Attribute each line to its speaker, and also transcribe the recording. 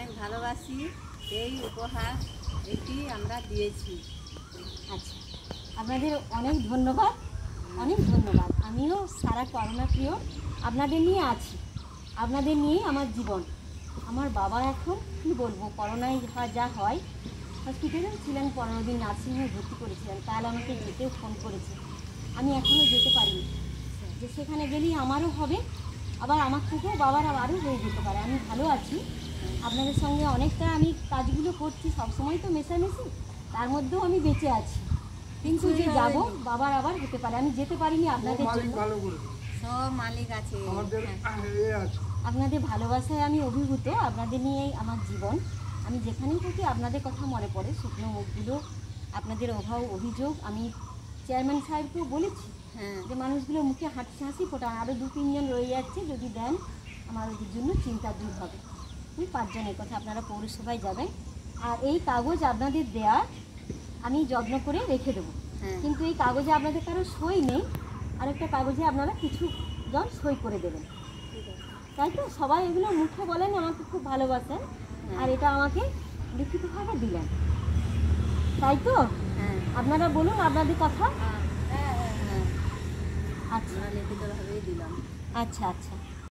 Speaker 1: অনেক ভালোবাসি, এই উপহার এটি আমরা দিয়েছি।
Speaker 2: আচ্ছা, আপনাদের অনেক ধন্যবাদ, অনেক ধন্যবাদ। আমিও সারা করোনা প্রিয় আপনাদের নিয়ে আছি, আপনাদের নিয়েই আমার জীবন। আমার বাবা এখন কী বলবো, করোনায় যা হয়, হসপিটালেও ছিলেন 15 দিন, নার্সিংহোমে ভর্তি করেছিলেন। কাল আমাকে যেতেও ফোন করেছে, আমি এখনও যেতে পারিনি। যে সেখানে গেলেই আমারও হবে, আবার আমার থেকেও বাবার আরও হয়ে যেতে পারে। আমি ভালো আছি, আপনাদের সঙ্গে অনেকটা আমি কাজগুলো করছি, সবসময় তো মেশামেশি, তার মধ্যেও আমি বেঁচে আছি। কিন্তু যে যাব বাবার আবার হতে পারে, আমি যেতে পারিনি আপনাদের জন্য।
Speaker 1: সব মালিক আছে,
Speaker 2: আপনাদের ভালোবাসায় আমি অভিভূত, আপনাদের নিয়েই আমার জীবন। আমি যেখানেই থাকি আপনাদের কথা মনে পড়ে, শুকনো মুখগুলো, আপনাদের অভাব অভিযোগ আমি চেয়ারম্যান সাহেবকেও বলেছি যে মানুষগুলো মুখে হাসি ফোটান, আরও 2-3 জন রয়ে যাচ্ছে, যদি দেন আমার ওদের জন্য চিন্তা দূর হবে। 5 জনের কথা আপনারা পৌরসভায় যাবেন। আর এই কাগজ আপনাদের দেয়া আমি যত্ন করে রেখে দেবো, কিন্তু এই কাগজে আপনাদের কারো সই নেই, আরেকটা কাগজে আপনারা কিছু জন সই করে দেবেন, তাই তো? সবাই এগুলো মুখে বলেন, আমাকে খুব ভালোবাসেন, আর এটা আমাকে লিখিতভাবে দিলেন, তাই তো? আপনারা বলুন আপনাদের কথা। আচ্ছা,
Speaker 1: লিখিতভাবেই দিলাম।
Speaker 2: আচ্ছা আচ্ছা।